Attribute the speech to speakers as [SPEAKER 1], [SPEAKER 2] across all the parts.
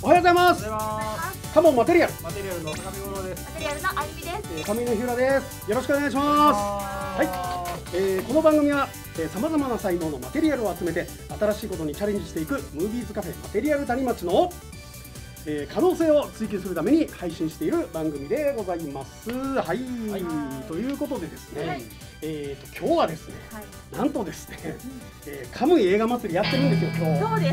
[SPEAKER 1] おはようございます。カモンマテリアル。
[SPEAKER 2] マテリアルの坂見五郎です。
[SPEAKER 3] マテリアルのあゆみです。
[SPEAKER 1] 上野日浦です。よろしくお願いします。はい。この番組はさまざまな才能のマテリアルを集めて新しいことにチャレンジしていくムービーズカフェマテリアル谷町の可能性を追求するために配信している番組でございます。はい。ということでですね。今日はですね、なんとですね、カムイ映画祭りやってるんですよ、今日。
[SPEAKER 3] そうです。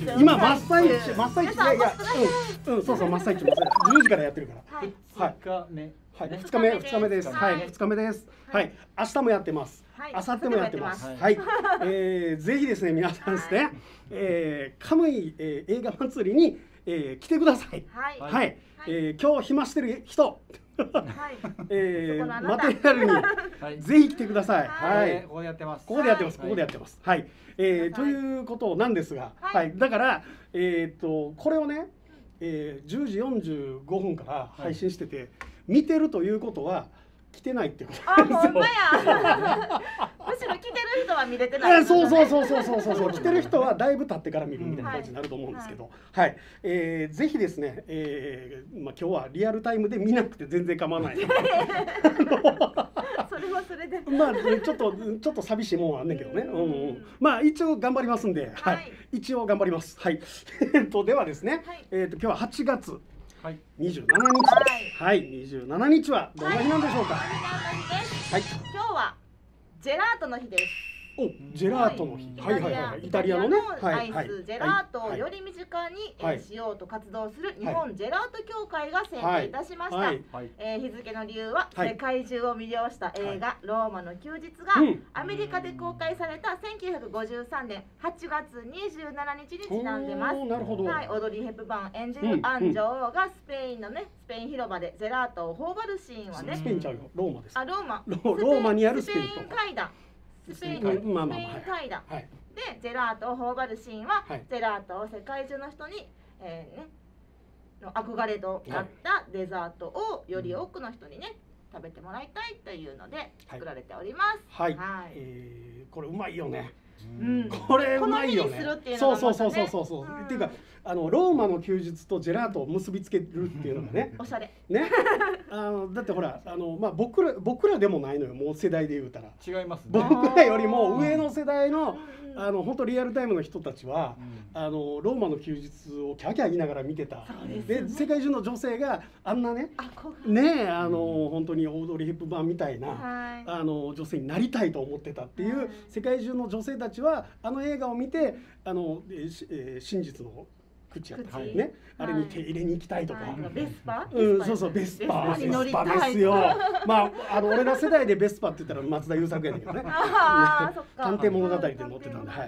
[SPEAKER 1] 今真っ最中、そうそう、真っ最中、10時からやってるから。
[SPEAKER 2] 2日目。
[SPEAKER 1] はい、2日目です。はい、2日目です。はい、明日もやってます。明後日もやってます。はい、ぜひですね、皆さんですね、カムイ映画祭りに来てください。はい、今日暇してる人。マテリアルにぜひ来てください。はい、
[SPEAKER 2] ここでやってます。
[SPEAKER 1] ここでやってます。はい、ということなんですが、はい、だからこれをね、10時45分から配信してて見てるということは来てないってことなんですよ。
[SPEAKER 3] ほんまや。むしろ来てる人は見れてない。
[SPEAKER 1] そう来てる人はだいぶ経ってから見るみたいな感じになると思うんですけど、はい、ぜひですね、今日はリアルタイムで見なくて全然構わない。
[SPEAKER 3] それはそれで。
[SPEAKER 1] まあちょっと寂しいもんはあんねんけどね。まあ一応頑張りますんで、はい、一応頑張ります。はい。ではですね、今日は8月27日。はい、27日はどんな日なんでしょうか。はい。
[SPEAKER 3] 今日はジェラートの日です。
[SPEAKER 1] お、ジェラートの日。イタリアのね、
[SPEAKER 3] アイスジェラートをより身近にしようと活動する日本ジェラート協会が制定いたしました。日付の理由は世界中を魅了した映画ローマの休日がアメリカで公開された1953年8月27日にちなんでます。
[SPEAKER 1] なるほど。
[SPEAKER 3] はい、オードリー・ヘプバーン演じるアン女王がスペインのね、スペイン広場でジェラートを頬張るシーンはね。
[SPEAKER 1] スペインちゃうよ、ローマです。
[SPEAKER 3] あ、ロ
[SPEAKER 1] ーマにあるスペイン
[SPEAKER 3] 階段。スペイン階段でジェラートを頬張るシーンは、ジェラートを世界中の人に、の憧れとなったデザートをより多くの人にね食べてもらいたいというので作られております。はい、
[SPEAKER 1] これうまいよね。
[SPEAKER 3] これうまいよね。
[SPEAKER 1] そう。っていうかローマの休日とジェラートを結びつけるっていうのがね。
[SPEAKER 3] おしゃれ。
[SPEAKER 1] ね。だってほらまあ僕らでもないのよ、もう世代で言うたら。
[SPEAKER 2] 違いますね。
[SPEAKER 1] 僕らよりも上の世代の本当リアルタイムの人たちはローマの休日をキャーキャー言いながら見てた。で世界中の女性があんなね本当にオードリー・ヘップバーンみたいな女性になりたいと思ってたっていう世界中の女性たちは映画を見て真実の口やったね、あれに手入れに行きたいとか。
[SPEAKER 3] ベスパ？
[SPEAKER 1] そうベスパですよ。まあ俺ら世代でベスパって言ったら松田優作やねんけどね。探偵物語で載ってたんで、はい。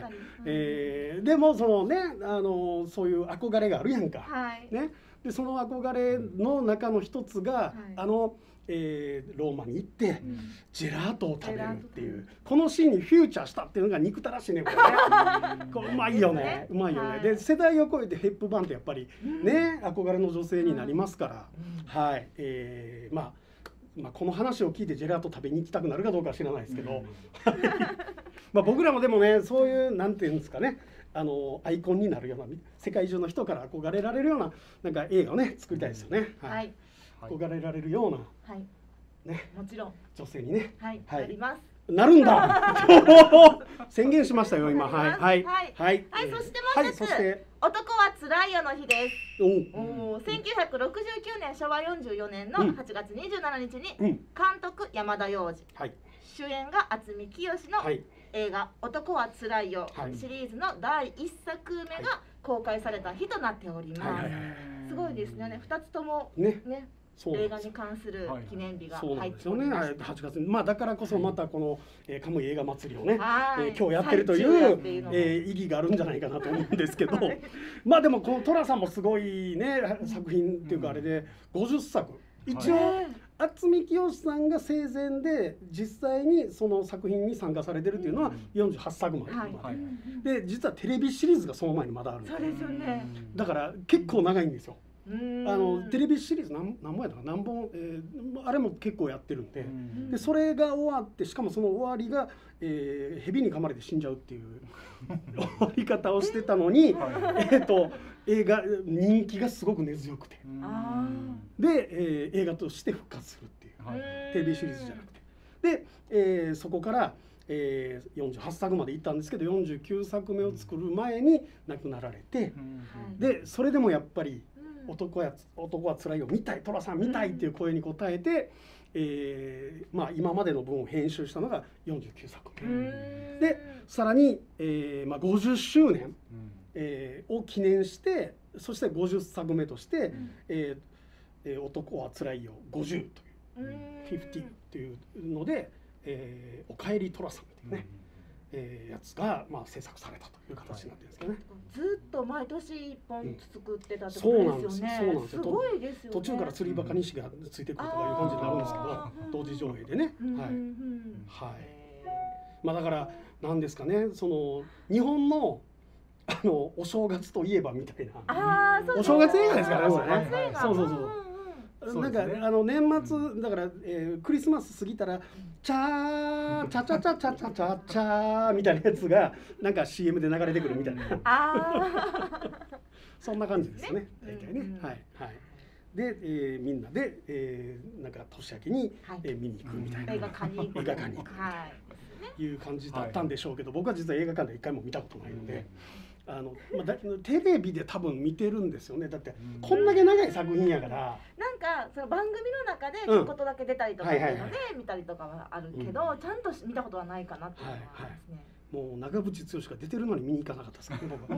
[SPEAKER 1] でもそのねそういう憧れがあるやんか。ね。でその憧れの中の一つがローマに行ってジェラートを食べるっていうこのシーンにフューチャーしたっていうのが憎たらしいね、これね。これうまいよね、うまいよね。で世代を超えてヘップバーンってやっぱりね憧れの女性になりますから、はい。まあこの話を聞いてジェラート食べに行きたくなるかどうかは知らないですけど、まあ僕らもでもねそういうなんていうんですかね、アイコンになるような世界中の人から憧れられるようななんか映画をね作りたいですよね。はい。憧れられるようなね、
[SPEAKER 3] もちろん
[SPEAKER 1] 女性にね、
[SPEAKER 3] なります。
[SPEAKER 1] なるんだ。宣言しましたよ今。はい。
[SPEAKER 3] そしてもう一つ、男はつらいよの日です。1969年昭和44年の8月27日に監督山田洋次、主演が渥美清の映画男はつらいよシリーズの第1作目が公開された日となっております。すごいですね。2つともね。映画に関する記念日が入っております。
[SPEAKER 1] 8月にだからこそまたこのカムイ映画祭りをね今日やってるという意義があるんじゃないかなと思うんですけど、まあでもこの寅さんもすごいね作品っていうかあれで50作一応渥美清さんが生前で実際にその作品に参加されてるっていうのは48作までで実はテレビシリーズがその前にまだあるんで、
[SPEAKER 3] そうですよね。
[SPEAKER 1] だから結構長いんですよ。テレビシリーズ何本やったか何本、あれも結構やってるんで、でそれが終わってしかもその終わりが、蛇に噛まれて死んじゃうっていう終わり方をしてたのに、 映画人気がすごく根強くて、で、映画として復活するっていう、テレビシリーズじゃなくて、で、そこから、48作まで行ったんですけど49作目を作る前に亡くなられて、でそれでもやっぱり男はつらいよ見たい、寅さん見たいっていう声に応えて、まあ、今までの分を編集したのが49作目で、さらに、まあ、50周年、を記念して、そして50作目として「男はつらいよ50」という50というので「おかえり寅さん」っていうね、やつが、まあ、制作されたという形になってるんですけどね。
[SPEAKER 3] ずっと毎年1本作ってたってことですよね。
[SPEAKER 1] そうなんですよ。
[SPEAKER 3] すごいですよね。
[SPEAKER 1] 途中から釣りバカ西がついてくるとかいう感じになるんですけど、同時上映でね。はい。まあだからなんですかね、その日本のお正月といえばみたいな、お正月映画ですからね、それね。そうそうそう。なんか年末だからクリスマス過ぎたらチャーチャチャチャチャチャチャチャみたいなやつがなんか CM で流れてくるみたいな、そんな感じですね、大体ね。はいはい。でみんなでなんか年明けに見に行くみたいな、
[SPEAKER 3] 映画館に行く
[SPEAKER 1] いう感じだったんでしょうけど、僕は実は映画館で一回も見たことないので。テレビで多分見てるんですよね。だってこんだけ長い作品やから。
[SPEAKER 3] なんかその番組の中でちょこっとだけ出たりとかっていうので見たりとかはあるけど、ちゃんと見たことはないかなっていうのはありますね。
[SPEAKER 1] もう長渕剛が出てるのに見に行かなかったですからね、僕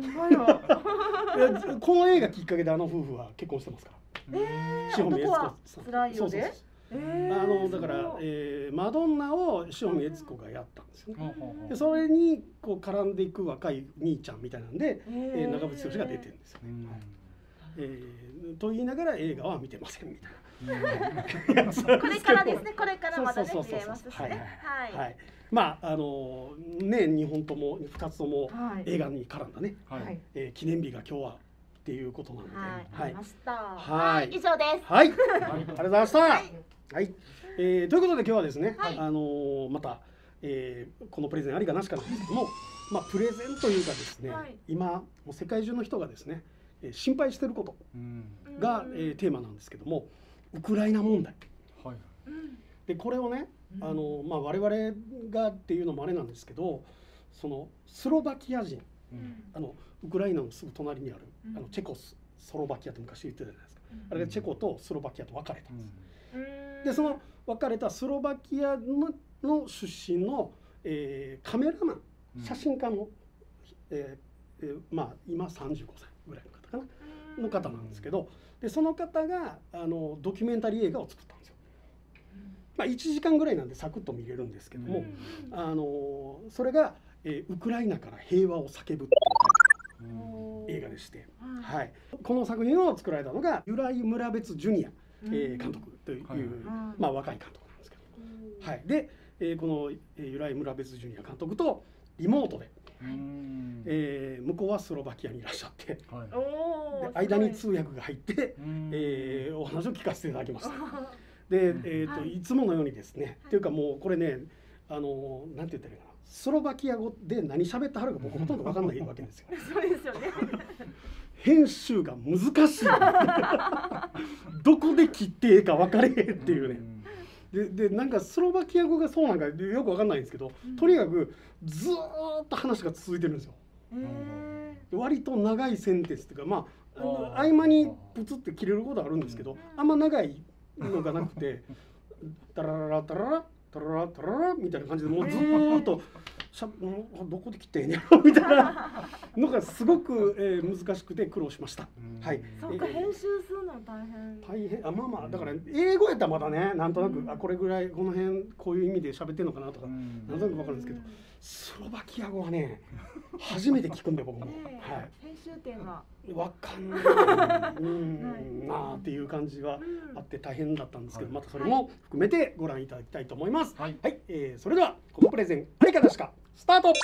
[SPEAKER 1] は。この映画きっかけで夫婦は結婚してますから。
[SPEAKER 3] 男はつらいよで。
[SPEAKER 1] だからマドンナを塩見悦子がやったんですよね。でそれにこう絡んでいく若い兄ちゃんみたいなんで長渕剛が出てるんですよね。と言いながら映画は見てませんみたいな。
[SPEAKER 3] これからですね。これからまたね見れますしね。
[SPEAKER 1] はい。まあね、2本とも2つとも映画に絡んだね記念日が今日はっていうことなので、
[SPEAKER 3] はい。
[SPEAKER 1] はい。
[SPEAKER 3] 以上です。
[SPEAKER 1] はい。ありがとうございました。はい、ということで今日はですね、また、このプレゼンありかなしかなんですけども、まあ、プレゼンというかですね、今もう世界中の人がですね心配していることが、テーマなんですけども、ウクライナ問題、でこれをねまあ、我々がっていうのもあれなんですけど、そのスロバキア人、ウクライナのすぐ隣にあるチェコスロバキアって昔言ってたじゃないですか。あれがチェコとスロバキアと分かれたんです。でその分かれたスロバキアの出身の、カメラマン、写真家の、まあ今35歳ぐらいの方かなの方なんですけど、でその方がドキュメンタリー映画を作ったんですよ。まあ1時間ぐらいなんでサクッと見れるんですけども、それが、ウクライナから平和を叫ぶっていう映画でして、はい、この作品を作られたのがユライ・ムラベツ・ジュニア監督という、まあ、若い監督なんですけど、はい、で、このユライ・ムラベツ・ジュニア監督とリモートで、向こうはスロバキアにいらっしゃって、で間に通訳が入って、お話を聞かせていただきました。で、いつものようにですね、っていうかもうこれね、なんて言ったらいいかな、スロバキア語で何喋ってはるか僕ほとんど分かんないわけですよ。
[SPEAKER 3] そうですよね。
[SPEAKER 1] 編集が難しい。どこで切っていいか分かれへんっていうね。でなんかスロバキア語がそうなんかよく分かんないんですけど、とにかくずーっと話が続いてるんですよ。割と長いセンテンスっていうか、まあ合間にプツって切れることはあるんですけど、あんま長いのがなくて、タラララタララタララタララみたいな感じでもうずーっとどこで切ってんやろみたいなのがすごく難しくて苦労しました。はい。
[SPEAKER 3] そうか、編集するの大変。
[SPEAKER 1] まあまあだから英語やったらまだね、なんとなくこれぐらいこの辺こういう意味で喋ってんのかなとかなんとなく分かるんですけど、スロバキア語はね初めて聞くんで僕も。はい。
[SPEAKER 3] 編集点は
[SPEAKER 1] わかんないなあっていう感じはあって大変だったんですけど、またそれも含めてご覧いただきたいと思います。はい。それではこのプレゼンありかなしかスタート。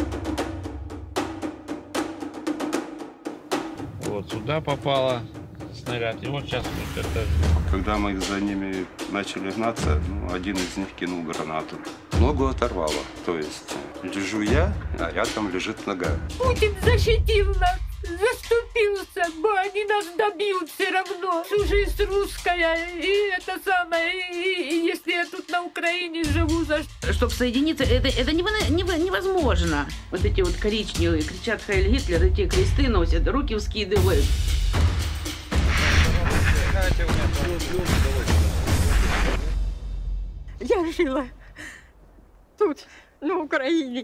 [SPEAKER 4] Вот сюда попала снаряд. И вот сейчас вот это...
[SPEAKER 5] Когда мы за ними начали гнаться, один из них кинул гранату. Ногу оторвало. То есть лежу я, а рядом лежит нога.
[SPEAKER 6] Путин защитил нас, заступился, но они нас добьют все равно. Всю жизнь русская, и это самое, и если я тут на Украине живу, за что?
[SPEAKER 7] Чтобы соединиться, это невозможно. Вот эти вот коричневые кричат «Хайль Гитлер», эти кресты носят, руки вскидывают.
[SPEAKER 6] Я жила тут, на Украине.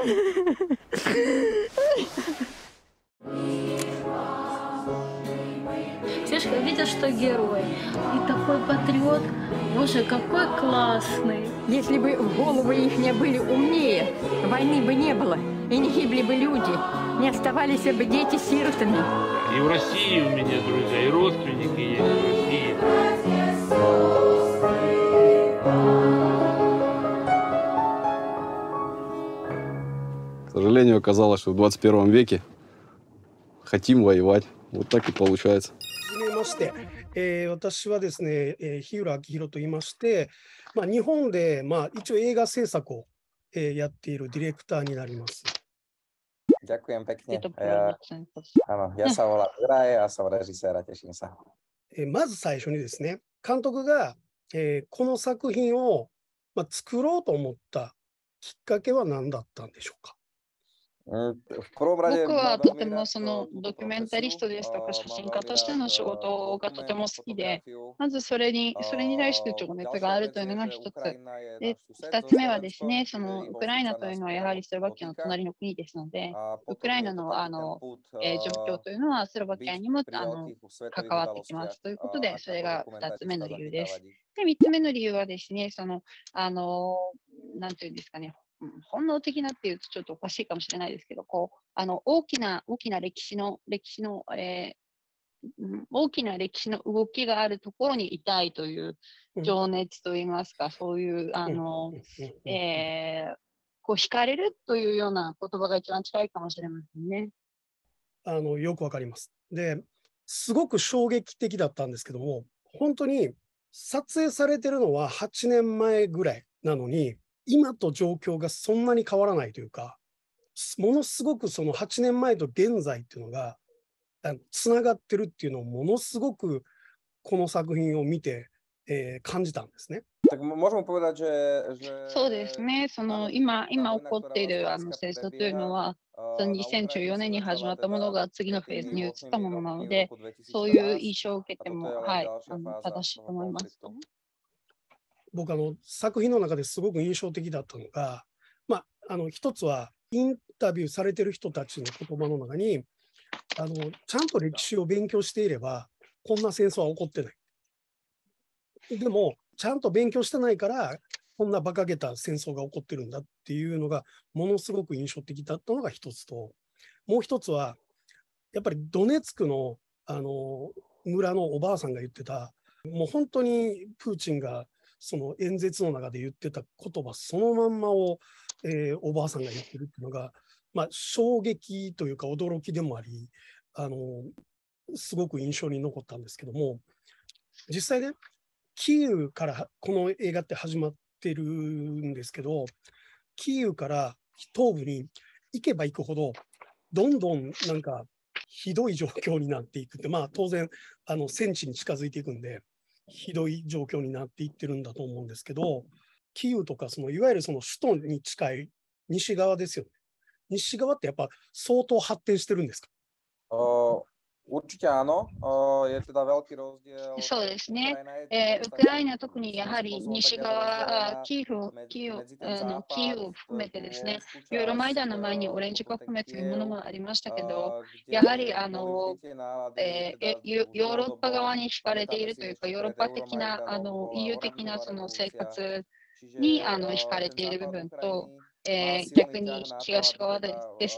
[SPEAKER 8] Все же видят, что герой. И такой патриот, боже, какой классный.
[SPEAKER 6] Если бы головы их не были умнее, войны бы не было, и не гибли бы люди, не оставались бы дети сиротами.
[SPEAKER 4] И в России у меня друзья, и родственники есть в России.
[SPEAKER 9] К сожалению, оказалось, что в 21 веке хотим воевать. Вот так и получается.
[SPEAKER 1] 私はですね、日浦明宏と言いまして、日本で、一応映画制作を、やっているディレクターになります。
[SPEAKER 10] Ďakujem pekne. Áno, ja sa volám Juraj a som režisér a teším sa.
[SPEAKER 1] まず最初にですね、監督が、この作品を、作ろうと思ったきっかけは何だったんでしょうか。
[SPEAKER 11] 僕はとてもそのドキュメンタリストですとか写真家としての仕事がとても好きで、まずそれに対して情熱があるというのが一つ。で、二つ目はですね、そのウクライナというのはやはりスロバキアの隣の国ですので、ウクライナの状況というのはスロバキアにも関わってきますということで、それが二つ目の理由です。で、三つ目の理由はですね、そのなんていうんですかね。本能的なっていうとちょっとおかしいかもしれないですけど、大きな歴史の動きがあるところにいたいという情熱といいますか、そういう惹かれるというような言葉が一番近いかもしれませんね。
[SPEAKER 1] よくわかります。で、すごく衝撃的だったんですけども、本当に撮影されてるのは8年前ぐらいなのに、今と状況がそんなに変わらないというか、ものすごくその8年前と現在っていうのがつながってるっていうのをものすごくこの作品を見て、感じたんですね。
[SPEAKER 11] そうですね。その今起こっている戦争というのは、2014年に始まったものが次のフェーズに移ったものなので、そういう印象を受けても、はい、正しいと思います。
[SPEAKER 1] 僕作品の中ですごく印象的だったのが、一つはインタビューされてる人たちの言葉の中にちゃんと歴史を勉強していればこんな戦争は起こってない。でもちゃんと勉強してないからこんな馬鹿げた戦争が起こってるんだっていうのがものすごく印象的だったのが一つと、もう一つはやっぱりドネツクの村のおばあさんが言ってた、もう本当にプーチンがその演説の中で言ってた言葉そのまんまを、おばあさんが言ってるっていうのが、衝撃というか驚きでもあり、すごく印象に残ったんですけども、実際ね、キーウからこの映画って始まってるんですけど、キーウから東部に行けば行くほどどんどんなんかひどい状況になっていくって、当然戦地に近づいていくんでひどい状況になっていってるんだと思うんですけど、キーウとかいわゆるその首都に近い西側ですよね。西側ってやっぱ相当発展してるんですか？
[SPEAKER 11] そうですね。ウクライナ特にやはり西側、キーウを含めてですね、ユーロマイダンの前にオレンジ革命というものもありましたけど、やはりヨーロッパ側に惹かれているというか、ヨーロッパ的なEU 的なその生活に惹かれている部分と、逆に東側です。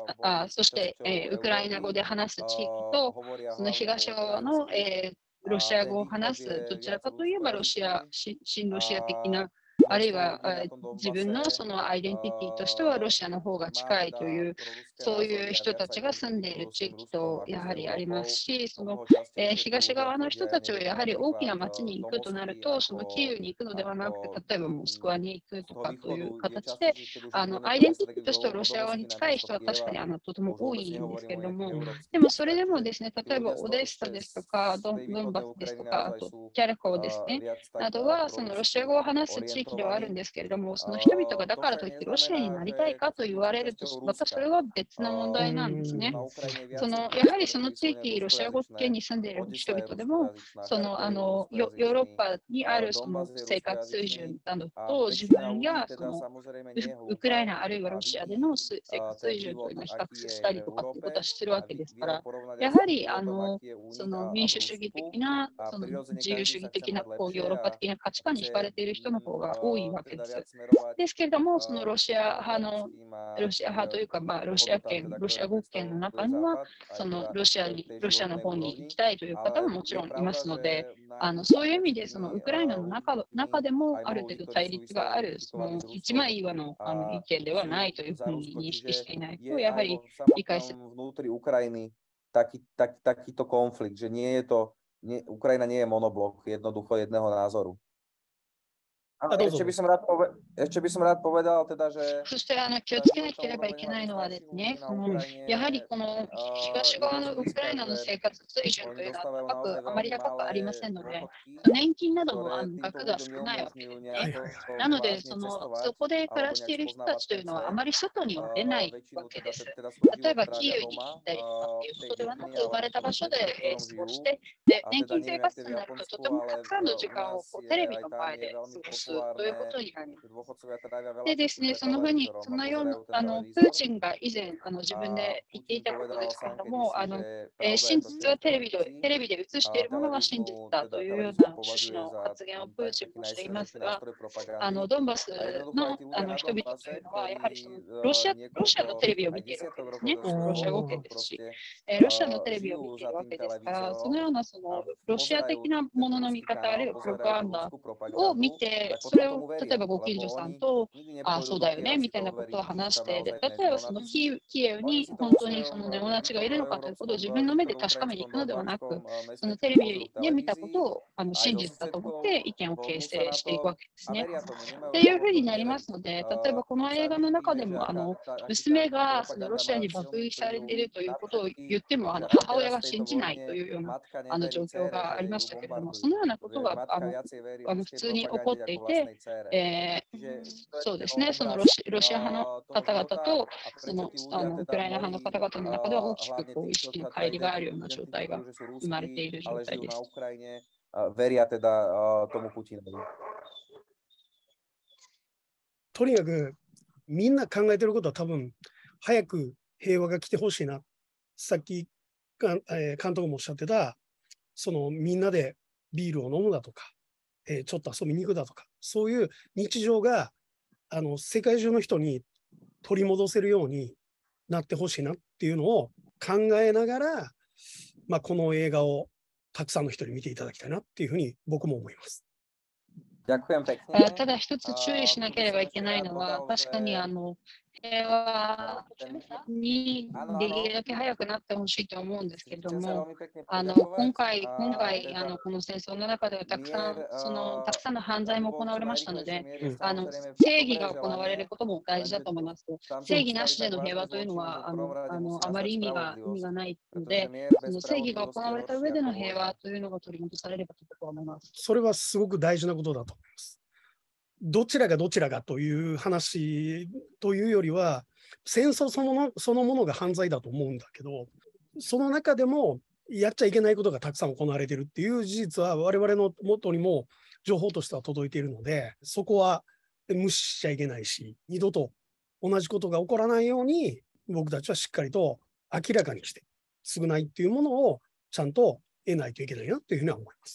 [SPEAKER 11] そして、ウクライナ語で話す地域と、その東側の、ロシア語を話す、どちらかといえば親ロシア的なあるいは自分のそのアイデンティティとしてはロシアの方が近いという、そういう人たちが住んでいる地域とやはりありますし、その東側の人たちはやはり大きな町に行くとなると、そのキーウに行くのではなくて、例えばモスクワに行くとかという形で、アイデンティティとしてはロシア側に近い人は確かにとても多いんですけれども、でもそれでもですね、例えばオデッサですとか、ドンバスですとか、あとキャルコーですね、などはそのロシア語を話す地域ではあるんですけれども、その人々がだからといってロシアになりたいかと言われると、またそれは別な問題なんですね。やはりその地域、ロシア語圏に住んでいる人々でも、ヨーロッパにあるその生活水準などと自分やそのウクライナあるいはロシアでの生活水準というのを比較したりとかっていうことはしてるわけですから、やはりその民主主義的な、その自由主義的なこうヨーロッパ的な価値観に惹かれている人の方が多いわけです。ですけれども、そのロシア派というか、ロシア語圏の中には、そのロシアの方に行きたいという方ももちろんいますので、そういう意味でそのウクライナの中でもある程度対立がある、その一枚岩の意見ではないというふうに認識していないと、やはり理解する。
[SPEAKER 10] Takýto konflikt, že Ukrajina nie je monoblok jednoducho jedného názoru. Ešte by som rád povedal teda, že...
[SPEAKER 11] そして気をつけなければいけないのはですね、やはりこの東側のウクライナの生活水準というのはあまり高くありませんので、年金なども額が少ないわけですね。なのでそこで暮らしている人たちというのはあまり外には出ないわけです。例えばキーウに行ったりとかっていうことではなく、生まれた場所で過ごして、年金生活になるととてもたくさんの時間をテレビの前で過ごすということになります。でですね、そのようなプーチンが以前自分で言っていたことですけれども、真実はテレビで映しているものが真実だというような趣旨の発言をプーチンもしていますが、ドンバスの人々というのは、やはりそのロシアのテレビを見ているわけですね。ロシア語圏ですし、ロシアのテレビを見ているわけですから、そのようなロシア的なものの見方、あるいはプロパガンダを見て、それを例えばご近所さんと、そうだよねみたいなことを話して、例えばそのキエフに本当にそのネオナチがいるのかということを自分の目で確かめに行くのではなく、そのテレビで見たことを真実だと思って意見を形成していくわけですね。っていうふうになりますので、例えばこの映画の中でも娘がそのロシアに爆撃されているということを言っても母親が信じないというような状況がありましたけれども、そのようなことが普通に起こっていて、そうですね、そのロシア派の方々とそのウクライナ派の方々の中では大きくこう意識の乖離があるような状態が生まれている状態です。
[SPEAKER 1] とにかくみんな考えてることは多分早く平和が来てほしいな。さっき監督もおっしゃってたそのみんなでビールを飲むだとか、ちょっと遊びに行くだとか、そういう日常が世界中の人に取り戻せるようになってほしいなっていうのを考えながら、この映画をたくさんの人に見ていただきたいなっていうふうに僕も思います。
[SPEAKER 11] ただ一つ注意しなければいけないのは、確かに平和にできるだけ早くなってほしいと思うんですけれども、今回この戦争の中ではたくさんの犯罪も行われましたので、正義が行われることも大事だと思います。正義なしでの平和というのはあまり意味がないので、その正義が行われた上での平和というのが取り戻されればと僕は思います。
[SPEAKER 1] それはすごく大事なことだと思います。どちらがという話というよりは、戦争そのものが犯罪だと思うんだけど、その中でもやっちゃいけないことがたくさん行われているっていう事実は我々の元にも情報としては届いているので、そこは無視しちゃいけないし、二度と同じことが起こらないように僕たちはしっかりと明らかにして償いっていうものをちゃんと得ないといけないなというふうには思います。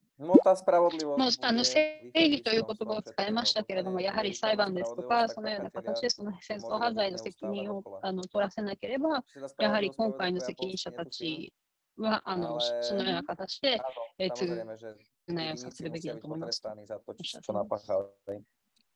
[SPEAKER 11] 正義という言葉を使いましたけれども、やはり裁判ですとか、そのような形でその戦争犯罪の責任を取らせなければ、やはり今回の責任者たちはそのような形で償いをさせるべきだと思います。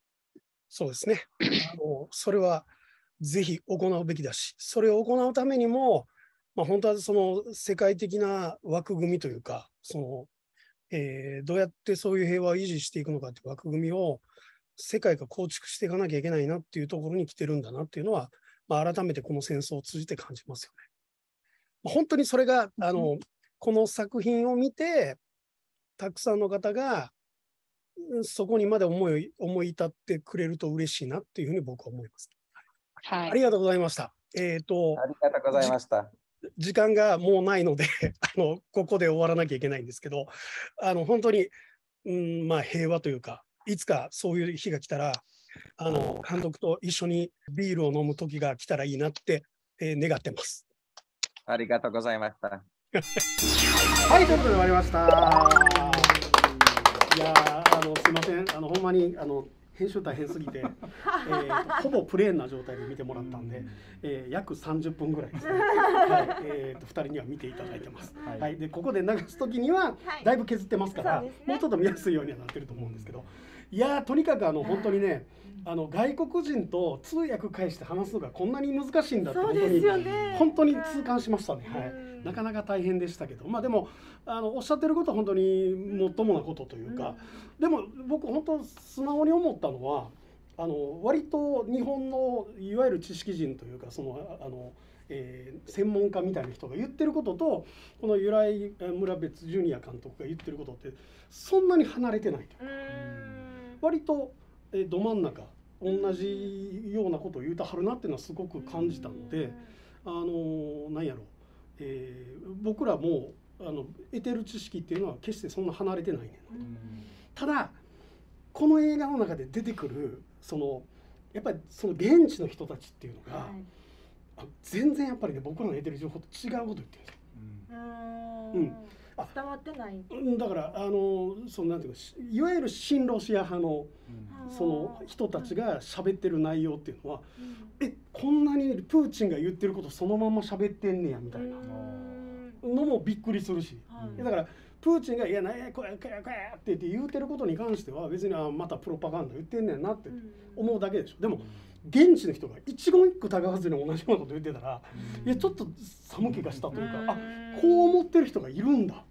[SPEAKER 1] そうですね。それはぜひ行うべきだし、それを行うためにも、本当はその世界的な枠組みというか、どうやってそういう平和を維持していくのかという枠組みを世界が構築していかなきゃいけないなっていうところに来てるんだなっていうのは、改めてこの戦争を通じて感じますよね。本当にそれがこの作品を見てたくさんの方がそこにまで思い至ってくれると嬉しいなっていうふうに僕は思います。はい、ありがとうございました。
[SPEAKER 10] ありがとうございました。
[SPEAKER 1] 時間がもうないのでここで終わらなきゃいけないんですけど、本当に、平和というか、いつかそういう日が来たら監督と一緒にビールを飲む時が来たらいいなって、願ってます。
[SPEAKER 10] ありがとうございました。
[SPEAKER 1] はい、ということで終わりました。いやすいません、ほんまに編集大変すぎて、ほぼプレーンな状態で見てもらったんで、約30分ぐらいですね、2人には見ていただいてます。はい、でここで流す時にはだいぶ削ってますから、もうちょっと見やすいようにはなってると思うんですけど、いやとにかく本当にね、外国人と通訳介して話すのがこんなに難しいんだって本当に痛感しましたね。はい、なかなか大変でしたけど、でもおっしゃってることは本当にもっともなことというか、でも僕本当素直に思ったのは割と日本のいわゆる知識人というか専門家みたいな人が言ってることとこの由来村別ジュニア監督が言ってることってそんなに離れてないというか、割とど真ん中同じようなことを言うたはるなっていうのはすごく感じたので、なんやろ、僕らも得てる知識っていうのは決してそんな離れてないねんなと。ただこの映画の中で出てくるやっぱりその現地の人たちっていうのが、全然やっぱりね僕らの得てる情報と違うこと言ってるんですよ。
[SPEAKER 3] 伝わってない。
[SPEAKER 1] だからなんていうか、いわゆる親ロシア派のその人たちが喋ってる内容っていうのは、こんなにプーチンが言ってることそのまま喋ってんねやみたいなのもびっくりするし、だからプーチンが「いやなんやこやこやこや」って言ってることに関しては別にまたプロパガンダ言ってんねんなって思うだけでしょ。でも現地の人が一言一句たがわずに同じようなこと言ってたら、いやちょっと寒気がしたというか、こう思ってる人がいるんだって、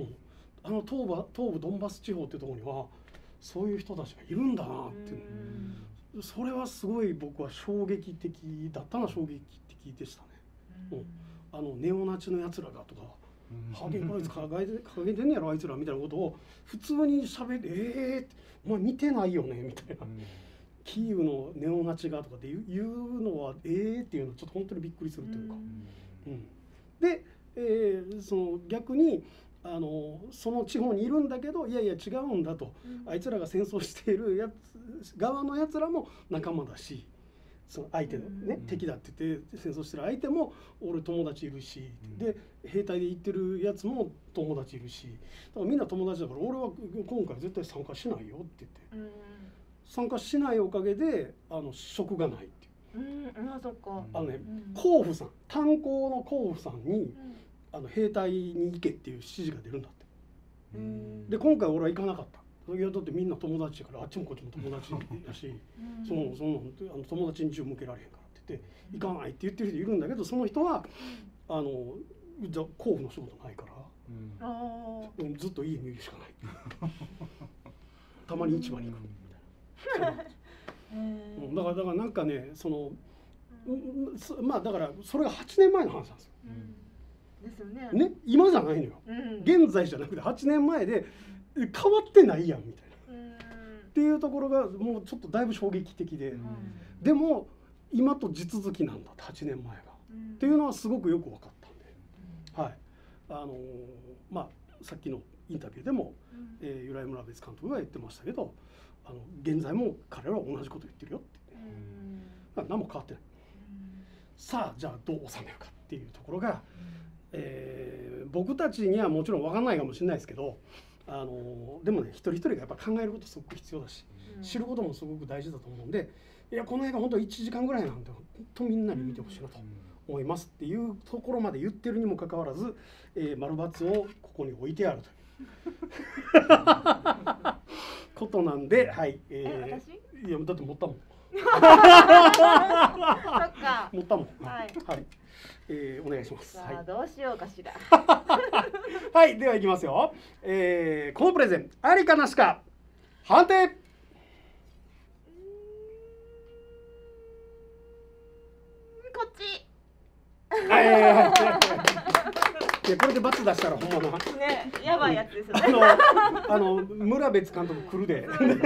[SPEAKER 1] 東部ドンバス地方っていうところにはそういう人たちがいるんだなっていう、それはすごい僕は衝撃的だったのは衝撃的でしたね。ネオナチのやつらがとかハゲこいつ掲げてんねやろあいつらみたいなことを普通に喋ってお前見てないよねみたいな、キーウのネオナチがとかって言うのはっていうのはちょっと本当にびっくりするというか、で、逆にその地方にいるんだけどいやいや違うんだと、あいつらが戦争している側のやつらも仲間だし、その相手のね、敵だって言って戦争してる相手も俺友達いるし、で兵隊で行ってるやつも友達いるし、だからみんな友達だから俺は今回絶対参加しないよって言って、参加しないおかげで職がないっていう。甲府さん炭鉱の甲府さんに兵隊に行けっていう指示が出るんだって。で今回俺は行かなかった。いやだってみんな友達だからあっちもこっちも友達だしその友達に銃向けられへんからって言って行かないって言ってる人いるんだけど、その人はじゃあ甲府の仕事ないから、ずっと家にいるしかないたまに市場に行くみたいなだからなんかねだからそれが8年前の話なんですよ。
[SPEAKER 3] ですよね。
[SPEAKER 1] ね、今じゃないのよ。現在じゃなくて8年前で変わってないやんみたいな。っていうところがもうちょっとだいぶ衝撃的で、でも今と地続きなんだって8年前が、っていうのはすごくよく分かったんで、はい、さっきのインタビューでも由来村別監督が言ってましたけど、現在も彼らは同じこと言ってるよって、何も変わってない。さあじゃあどう収めるかっていうところが、僕たちにはもちろん分かんないかもしれないですけど、でもね一人一人がやっぱ考えることすごく必要だし、知ることもすごく大事だと思うんで、いやこの映画本当1時間ぐらいなんで本当みんなに見てほしいなと思いますっていうところまで言ってるにもかかわらず、丸×をここに置いてあるということなんで、はい、 いやだって持ったもん。
[SPEAKER 3] そっか。
[SPEAKER 1] 持ったもん。
[SPEAKER 3] はい。
[SPEAKER 1] はい。お願いします。
[SPEAKER 3] さあどうしようかしら。
[SPEAKER 1] はい、ではいきますよ。このプレゼンありかなしか判定。
[SPEAKER 3] こっち。
[SPEAKER 1] いやこれでバツ出したらほんまな。
[SPEAKER 3] ね、やばいやつですよね。
[SPEAKER 1] 村別監督来るで。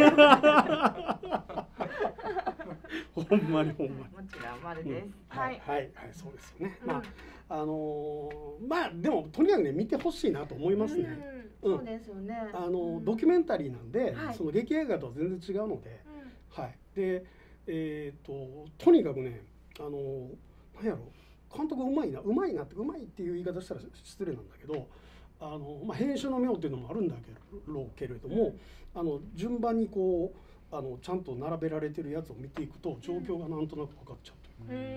[SPEAKER 1] ほんまにほんまに。
[SPEAKER 3] もちろん丸です。
[SPEAKER 1] はいはいそうですよね。まあまあでもとにかくね見てほしいなと思いますね。
[SPEAKER 3] そうですよね。
[SPEAKER 1] ドキュメンタリーなんでその劇映画とは全然違うので、はい。でとにかくねなんやろ監督うまいなってうまいっていう言い方したら失礼なんだけどまあ、編集の妙っていうのもあるんだろうけれども順番にこうちゃんと並べられてるやつを見ていくと状況がなんとなく分かっちゃうという、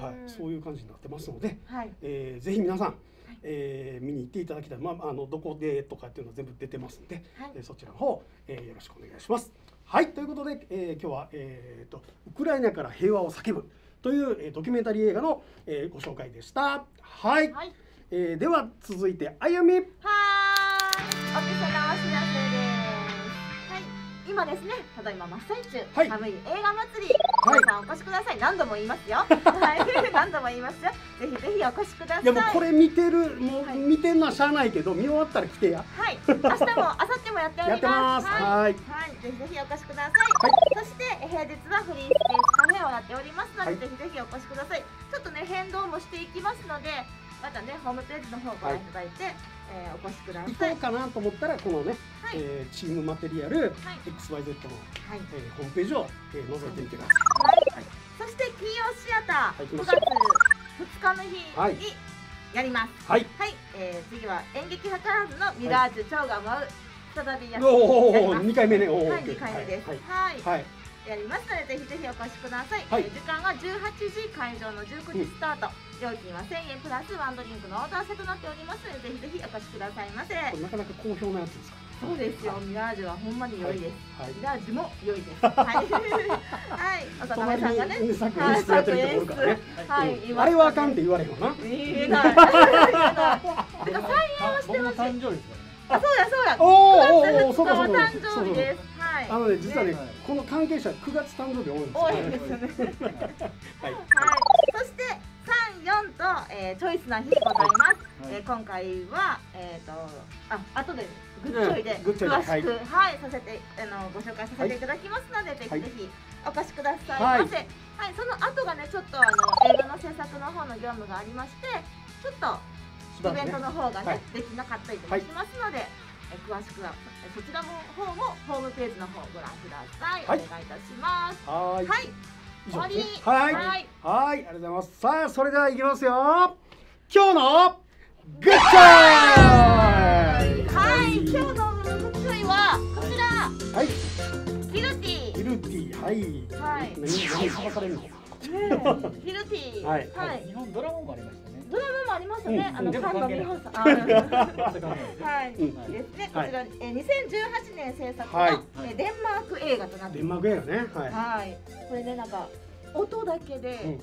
[SPEAKER 1] はい、そういう感じになってますので、はいぜひ皆さん、見に行っていただきたい、まあ、どこでとかっていうのは全部出てますので、はいそちらの方、よろしくお願いします。はいということで、今日は、ウクライナから平和を叫ぶという、ドキュメンタリー映画の、ご紹介でした。はい、はいでは続いてあゆみ。
[SPEAKER 3] はーい、お店のお知らせです。はい、今ですね、ただいま真っ最中、寒い映画祭り、皆さんお越しください。何度も言いますよ。はい、何度も言いますよ。ぜひぜひお越しください。
[SPEAKER 1] いやもうこれ見てる、もう見てんのはしゃあないけど、見終わったら来てや。
[SPEAKER 3] はい、明日も明後日もやっております。はい、ぜひぜひお越しください。そして平日はフリースペースカフェをやっておりますので、ぜひぜひお越しください。ちょっとね変動もしていきますので。またね、ホームページの方をご覧いただいて、お越しください。
[SPEAKER 1] 行こうかなと思ったら、このね、チームマテリアル、XYZ の、ホームページを、覗いてみてください。
[SPEAKER 3] そして、金曜シアター、9月2日の日にやります。はい。次は演劇図らずのミラージュ超が舞う、再びやります。
[SPEAKER 1] 2回目ね。
[SPEAKER 3] はい、2回目です。はい。やりますので、ぜひぜひお越しください。時間は18時、会場の19時スタート。料金は1000円プラスワンドリンクのオーダー制となっておりますので、ぜひぜひお越しくださいませ。
[SPEAKER 1] なかなか好評なやつですか。
[SPEAKER 3] そうですよ。ミラージュはほんまに良いです。ミラージュも良いです。はい。はい。おさとめさんがね。
[SPEAKER 1] 作演出やってるところからね。はい。あれはあかんって言われへんわな。
[SPEAKER 3] 言えない。てか再演はしてほしい。
[SPEAKER 2] 誕生日です
[SPEAKER 3] あ、そうやそうや。9月2日は誕生日です。はい。
[SPEAKER 1] ね、実はね、この関係者9月誕生日多いんですよ。
[SPEAKER 3] 多いですよね。はい。そして3、4とチョイスな日ございます。今回は後でグッチョイで詳しくはいさせてご紹介させていただきますので、ぜひぜひお越しくださいませ。はい。その後がねちょっと映画の制作の方の業務がありまして、ちょっとイベントの方がねできなかったりとかしますので、詳しくはそちらの方もホームページの方をご覧ください。お願いいたします。はい。終わり。
[SPEAKER 1] はい。ありがとうございます。さあ、それではいきますよ。今日のグッチョイ。
[SPEAKER 3] はい。今日のグッチョイはこちら。
[SPEAKER 1] はい。
[SPEAKER 3] ヒルティ。
[SPEAKER 1] ヒルティ。はい。はい。何話されるの？
[SPEAKER 3] ヒルティ。
[SPEAKER 2] はい。日本ドラマもありましたね。
[SPEAKER 3] ドラマもありましたね。菅野美穂さん。はい。ですね。こちら2018年制作のデンマーク映画となっています。
[SPEAKER 1] デンマーク映画ね。
[SPEAKER 3] はい。これねなんか音だけで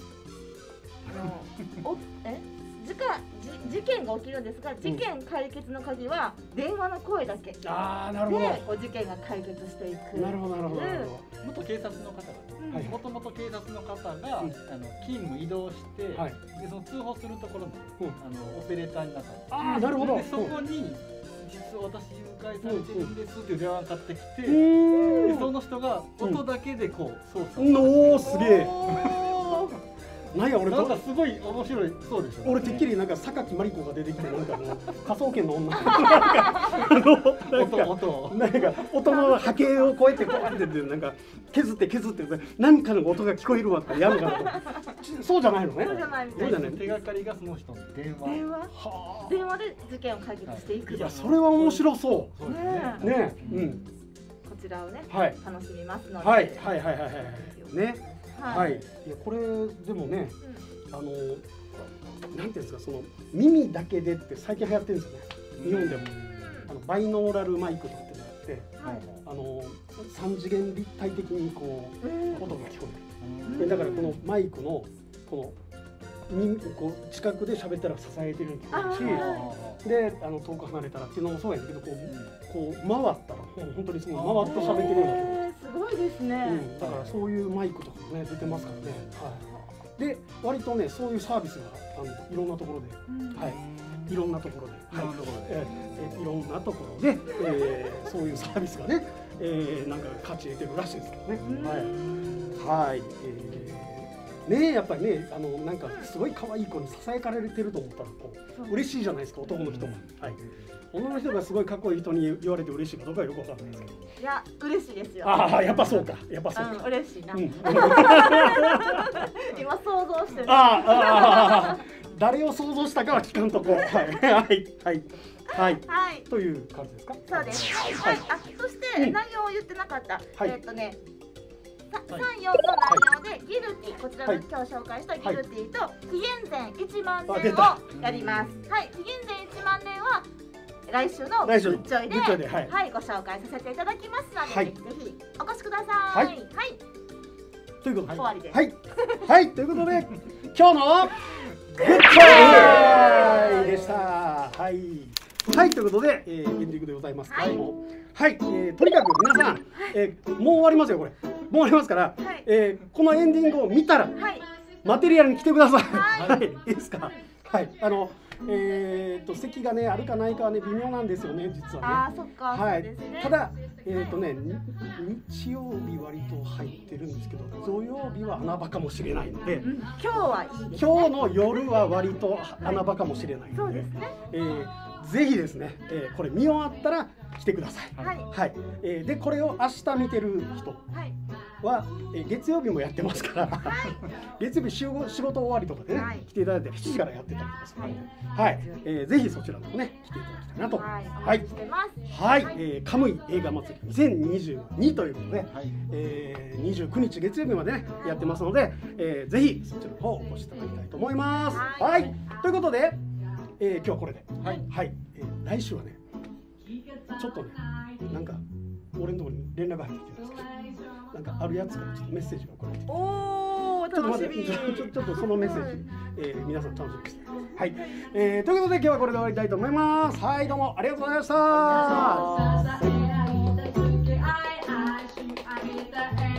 [SPEAKER 3] 事件が起きるんですが、事件解決の鍵は電話の声だけで事件が解決していく。
[SPEAKER 1] なるほどなるほど。
[SPEAKER 2] 元警察の方がもともと警察の方が勤務移動して、でその通報するところのオペレーターになった。
[SPEAKER 1] ああなるほど。
[SPEAKER 2] でそこに実は私誘拐されてるんですっていう電話がかかってきて、でその人が音だけでこう操作。
[SPEAKER 1] おおすげえ。なんや俺
[SPEAKER 2] なんかすごい面白いそうでしょ。
[SPEAKER 1] 俺てっきりなんか榊マリコが出てきてなんか科捜研の女なんか音の波形をこうやってこうやってなんか削って何かの音が聞こえるわとかやるかなと。そうじゃないのね。
[SPEAKER 3] そうじゃないみたい
[SPEAKER 2] な。手がかりがその人の電話
[SPEAKER 3] で事件を解決していく。
[SPEAKER 1] いやそれは面白そう。ね。
[SPEAKER 3] こちらをね楽しみますので。
[SPEAKER 1] はいね。はい、いやこれでもね、なんていうんですかその耳だけでって最近流行ってるんですよね。日本でもバイノーラルマイクとってて、3次元立体的にこう音が聞こえる。だからこのマイクのこう近くで喋ったら支えてるように聞こえるし、で遠く離れたらっていうのもそうやけど、こう回ったら本当にその回って喋ってるような気が
[SPEAKER 3] すごいですね。
[SPEAKER 1] だからそういうマイクとかもね出てますからね。で割とねそういうサービスがいろんなところで、いろんなところで、いろんなところでそういうサービスがねなんか価値得てるらしいですけどね。はい。ね、やっぱりねなんかすごい可愛い子に囁かれてると思ったらこう嬉しいじゃないですか、男の人も。女の人がすごいかっこいい人に言われて嬉しいかどうかよくわかんないですけど。
[SPEAKER 3] いや嬉しいですよ。
[SPEAKER 1] ああやっぱそうか、やっぱそうか。
[SPEAKER 3] 嬉しいな。今想像してる。
[SPEAKER 1] 誰を想像したかは聞かんとこ。はいという感じですか。
[SPEAKER 3] そうです。はい。そして内容を言ってなかった。3、4の内容でギルティ、こちらの今日紹介したギルティと紀元前1万年をやります。はい、紀元前1万年は来週のぶっちょいでご紹介させていただきますので、ぜひお越しください。はい。
[SPEAKER 1] ということで
[SPEAKER 3] 終わりです。
[SPEAKER 1] はいということで今日のグッチョイでした。はいということでエンディングでございますけども、とにかく皆さんもう終わりますよこれ。もう終わりますから、このエンディングを見たら、マテリアルに来てください。いいですか。席がねあるかないかはね微妙なんですよね、実はね。ただ日曜日割と入ってるんですけど、土曜日は穴場かもしれないので、
[SPEAKER 3] 今日はいいですね。
[SPEAKER 1] 今日の夜は割と穴場かもしれないので、ぜひですね、これ見終わったら来てください。でこれを明日見てる人は月曜日もやってますから、月曜日仕事終わりとかでね来ていただいて7時からやってたりとかするので、ぜひそちらもね来ていただきたいなと。カムイ映画祭り2022ということで、29日月曜日までねやってますので、ぜひそちらの方お越しいただきたいと思います。ということで今日はこれで、来週はねちょっとねなんか俺のところに連絡が入ってきてるんですけど、なんかあるやつからちょっとメッセージが送られてきて、ちょっとそのメッセージ、皆さん楽しみにしてということで今日はこれで終わりたいと思います。どうもありがとうございました。